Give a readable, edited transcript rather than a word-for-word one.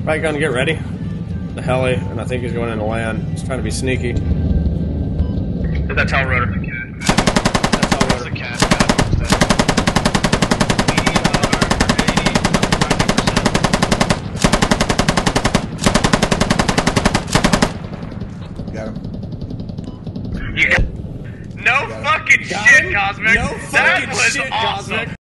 Right gun, get ready. The heli, and I think he's going into land. He's trying to be sneaky. That's how Rotor. That's all That's Rotor. a cat. Got him. You got no fucking Got shit, him? Cosmic. No that fucking was shit, awesome. Cosmic.